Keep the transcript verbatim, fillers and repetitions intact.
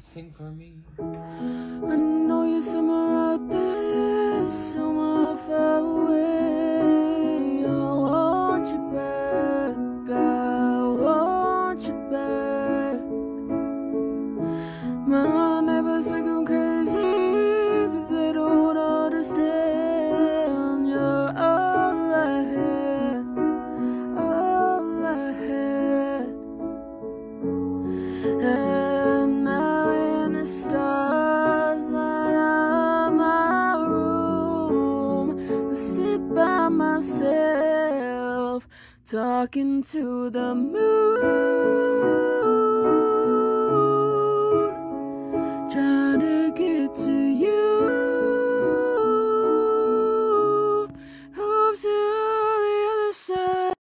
Sing for me. I know you're somewhere out there, somewhere far away. I want you back, I want you back. My neighbors think I'm crazy, but they don't understand. You're all I had, all I had. And now in the stars light up my room, I sit by myself talking to the moon.